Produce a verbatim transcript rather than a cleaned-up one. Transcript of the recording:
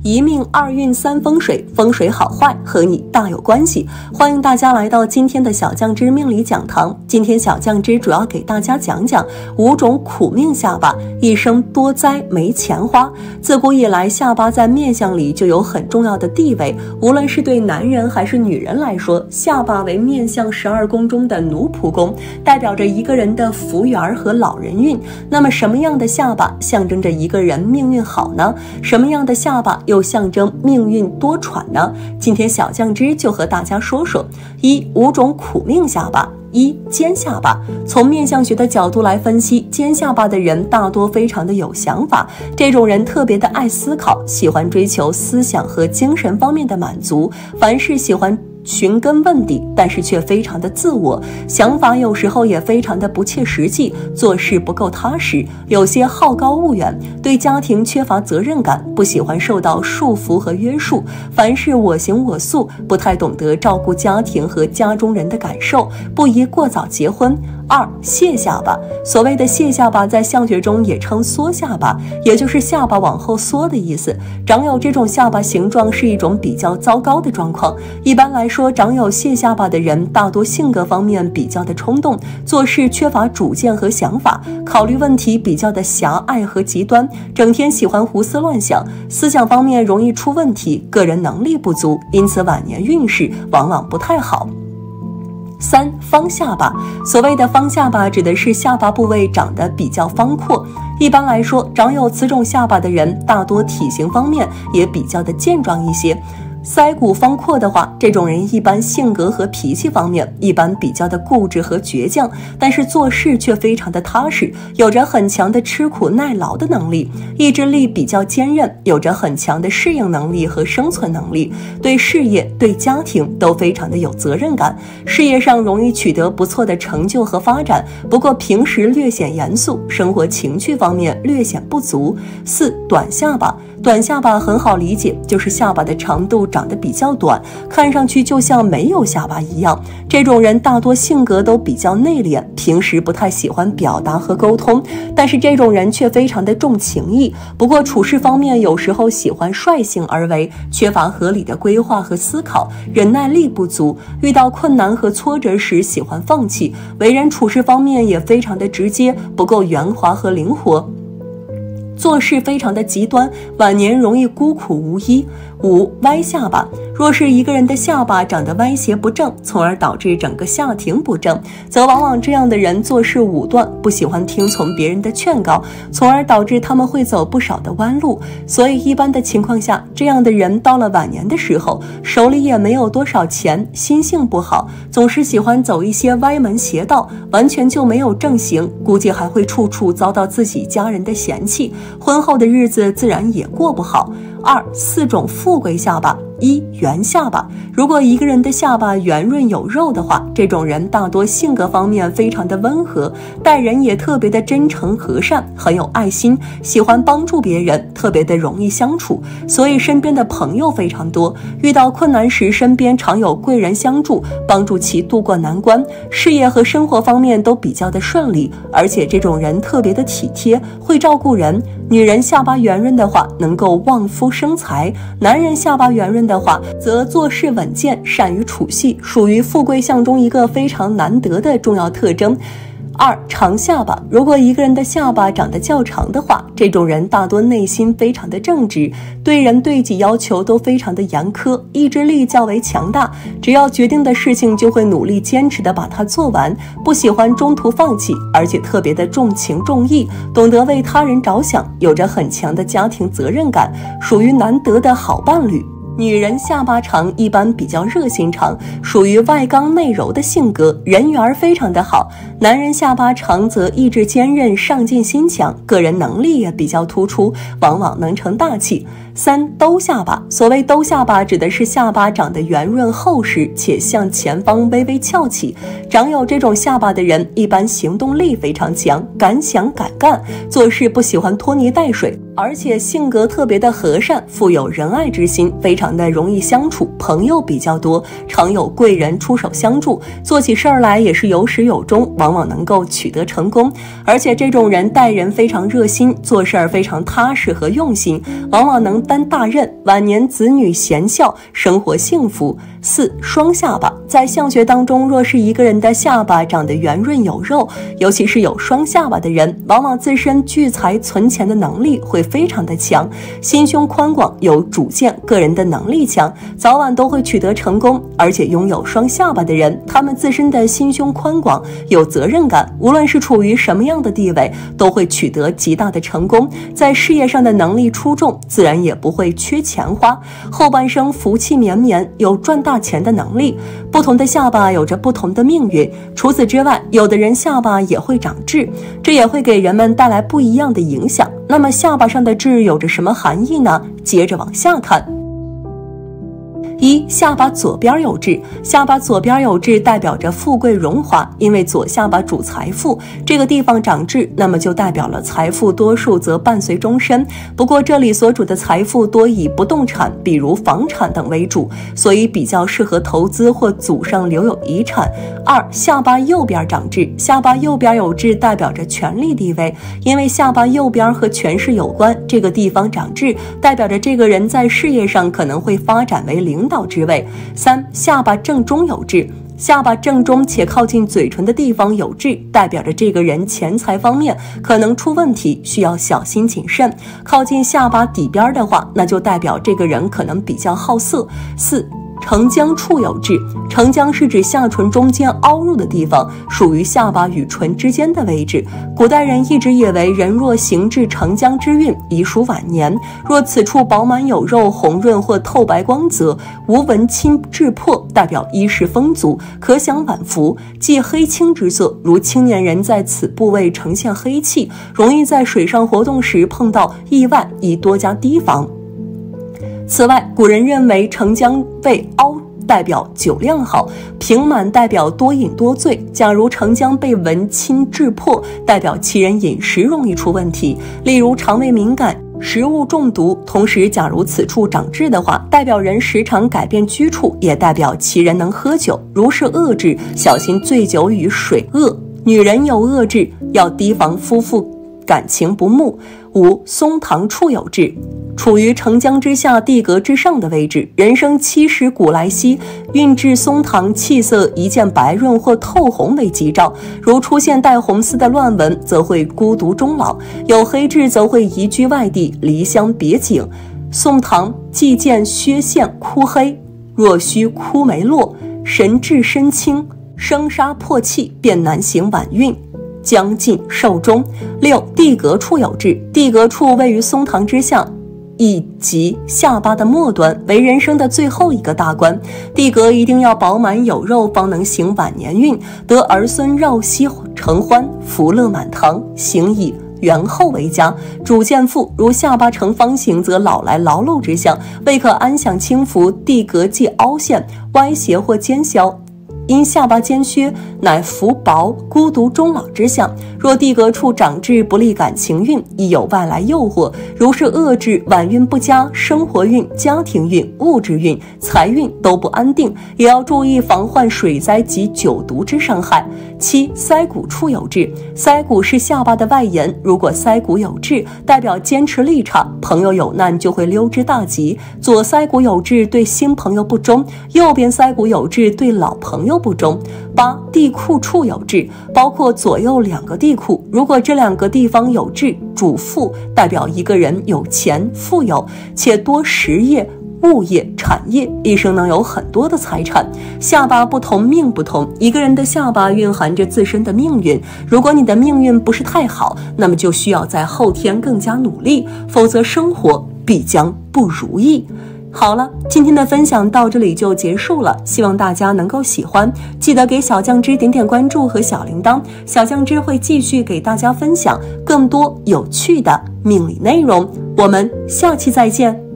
一命二运三风水，风水好坏和你大有关系。欢迎大家来到今天的小酱汁命理讲堂。今天小酱汁主要给大家讲讲五种苦命下巴，一生多灾没钱花。自古以来，下巴在面相里就有很重要的地位，无论是对男人还是女人来说，下巴为面相十二宫中的奴仆宫，代表着一个人的福缘和老人运。那么什么样的下巴象征着一个人命运好呢？什么样的下巴又象征命运多舛呢？今天小酱汁就和大家说说一五种苦命下巴。一尖下巴，从面相学的角度来分析，尖下巴的人大多非常的有想法，这种人特别的爱思考，喜欢追求思想和精神方面的满足，凡事喜欢寻根问底，但是却非常的自我，想法有时候也非常的不切实际，做事不够踏实，有些好高骛远，对家庭缺乏责任感，不喜欢受到束缚和约束，凡事我行我素，不太懂得照顾家庭和家中人的感受，不宜过早结婚。二蟹下巴，所谓的蟹下巴在相学中也称缩下巴，也就是下巴往后缩的意思。长有这种下巴形状是一种比较糟糕的状况。一般来说，长有蟹下巴的人大多性格方面比较的冲动，做事缺乏主见和想法，考虑问题比较的狭隘和极端，整天喜欢胡思乱想，思想方面容易出问题，个人能力不足，因此晚年运势往往不太好。三方下巴，所谓的方下巴指的是下巴部位长得比较方阔，一般来说，长有此种下巴的人大多体型方面也比较的健壮一些。腮骨方阔的话，这种人一般性格和脾气方面一般比较的固执和倔强，但是做事却非常的踏实，有着很强的吃苦耐劳的能力，意志力比较坚韧，有着很强的适应能力和生存能力，对事业对家庭都非常的有责任感，事业上容易取得不错的成就和发展，不过平时略显严肃，生活情趣方面略显不足。四短下巴，短下巴很好理解，就是下巴的长度长得比较短，看上去就像没有下巴一样。这种人大多性格都比较内敛，平时不太喜欢表达和沟通，但是这种人却非常的重情义，不过处事方面有时候喜欢率性而为，缺乏合理的规划和思考，忍耐力不足，遇到困难和挫折时喜欢放弃，为人处事方面也非常的直接，不够圆滑和灵活，做事非常的极端，晚年容易孤苦无依。五歪下巴，若是一个人的下巴长得歪斜不正，从而导致整个下庭不正，则往往这样的人做事武断，不喜欢听从别人的劝告，从而导致他们会走不少的弯路。所以一般的情况下，这样的人到了晚年的时候，手里也没有多少钱，心性不好，总是喜欢走一些歪门邪道，完全就没有正行，估计还会处处遭到自己家人的嫌弃，婚后的日子自然也过不好。二四种富贵下巴。一圆下巴，如果一个人的下巴圆润有肉的话，这种人大多性格方面非常的温和，待人也特别的真诚和善，很有爱心，喜欢帮助别人，特别的容易相处，所以身边的朋友非常多，遇到困难时身边常有贵人相助，帮助其渡过难关，事业和生活方面都比较的顺利，而且这种人特别的体贴，会照顾人。女人下巴圆润的话能够旺夫生财，男人下巴圆润的话则做事稳健，善于处戏，属于富贵相中一个非常难得的重要特征。二长下巴，如果一个人的下巴长得较长的话，这种人大多内心非常的正直，对人对己要求都非常的严苛，意志力较为强大，只要决定的事情就会努力坚持的把它做完，不喜欢中途放弃，而且特别的重情重义，懂得为他人着想，有着很强的家庭责任感，属于难得的好伴侣。女人下巴长一般比较热心肠，属于外刚内柔的性格，人缘非常的好。男人下巴长则意志坚韧，上进心强，个人能力也比较突出，往往能成大器。三兜下巴，所谓兜下巴指的是下巴长得圆润厚实，且向前方微微翘起。长有这种下巴的人一般行动力非常强，敢想敢干，做事不喜欢拖泥带水，而且性格特别的和善，富有仁爱之心，非常的容易相处，朋友比较多，常有贵人出手相助，做起事儿来也是有始有终，往往往能够取得成功，而且这种人待人非常热心，做事儿非常踏实和用心，往往能担大任，晚年子女贤孝，生活幸福。四、双下巴。在相学当中，若是一个人的下巴长得圆润有肉，尤其是有双下巴的人，往往自身聚财存钱的能力会非常的强，心胸宽广，有主见，个人的能力强，早晚都会取得成功。而且拥有双下巴的人，他们自身的心胸宽广，有责任感，无论是处于什么样的地位，都会取得极大的成功，在事业上的能力出众，自然也不会缺钱花，后半生福气绵绵，有赚大钱的能力。不同的下巴有着不同的命运，除此之外，有的人下巴也会长痣，这也会给人们带来不一样的影响。那么下巴上的痣有着什么含义呢？接着往下看。一、下巴左边有痣。下巴左边有痣代表着富贵荣华，因为左下巴主财富，这个地方长痣，那么就代表了财富多数则伴随终身。不过这里所主的财富多以不动产，比如房产等为主，所以比较适合投资或祖上留有遗产。二、下巴右边长痣。下巴右边有痣代表着权力地位，因为下巴右边和权势有关，这个地方长痣代表着这个人在事业上可能会发展为领导之位。三、下巴正中有痣。下巴正中且靠近嘴唇的地方有痣，代表着这个人钱财方面可能出问题，需要小心谨慎。靠近下巴底边的话，那就代表这个人可能比较好色。四、承浆处有痣。承浆是指下唇中间凹入的地方，属于下巴与唇之间的位置。古代人一直以为人若行至承浆之运，已属晚年。若此处饱满有肉，红润或透白光泽，无纹侵痣破，代表衣食丰足，可享晚福。忌黑青之色，如青年人在此部位呈现黑气，容易在水上活动时碰到意外，宜多加提防。此外，古人认为承浆被凹代表酒量好，平满代表多饮多醉。假如承浆被纹侵痣破，代表其人饮食容易出问题，例如肠胃敏感、食物中毒。同时，假如此处长痣的话，代表人时常改变居处，也代表其人能喝酒。如是恶痣，小心醉酒与水恶。女人有恶痣，要提防夫妇感情不睦。五、松堂处有痣。处于承浆之下、地格之上的位置，人生七十古来稀，运至松堂，气色一见白润或透红为吉兆。如出现带红丝的乱纹，则会孤独终老；有黑痣，则会移居外地，离乡别井。松堂既见削线枯黑，若须枯梅落，神志身轻，生杀破气，便难行晚运，将近寿终。六、地格处有痣。地格处位于松堂之下，以及下巴的末端，为人生的最后一个大关。地格一定要饱满有肉，方能行晚年运，得儿孙绕膝承欢，福乐满堂，行以元厚为佳。主见富，如下巴呈方形，则老来劳碌之象，未可安享清福。地格既凹陷、歪斜或尖削，因下巴尖削，乃福薄、孤独终老之象。若地格处长痣，不利感情运，亦有外来诱惑。如是恶痣，晚运不佳，生活运、家庭运、物质运、财运都不安定，也要注意防患水灾及酒毒之伤害。七、腮骨处有痣。腮骨是下巴的外沿，如果腮骨有痣，代表坚持力差，朋友有难就会溜之大吉。左腮骨有痣，对新朋友不忠；右边腮骨有痣，对老朋友不忠。八、地库处有痣，包括左右两个地库，如果这两个地方有痣，主富，代表一个人有钱富有，且多实业、物业、产业，一生能有很多的财产。下巴不同命不同，一个人的下巴蕴含着自身的命运，如果你的命运不是太好，那么就需要在后天更加努力，否则生活必将不如意。好了，今天的分享到这里就结束了，希望大家能够喜欢，记得给小酱汁点点关注和小铃铛，小酱汁会继续给大家分享更多有趣的命理内容，我们下期再见。